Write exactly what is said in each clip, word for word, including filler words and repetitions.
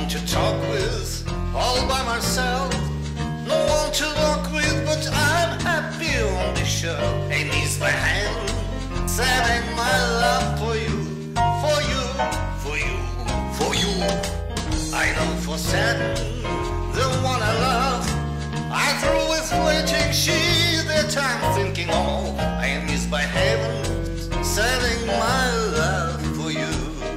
one to talk with, all by myself. No one to walk with, but I'm happy on the show. And it's my hand, setting my love for you, for you, for you, for you. I know for certain the one I love. I through with waiting, she that I'm thinking of. I am missed by heaven, setting my love for you.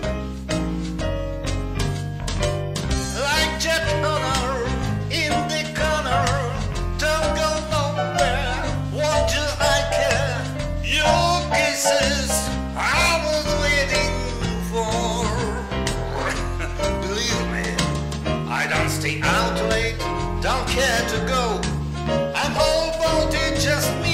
Like Jack Connor in the corner, don't go nowhere, what do I care? Your kisses I was waiting for. Believe me, I don't stay out late, don't care to go. I'm all about it, just me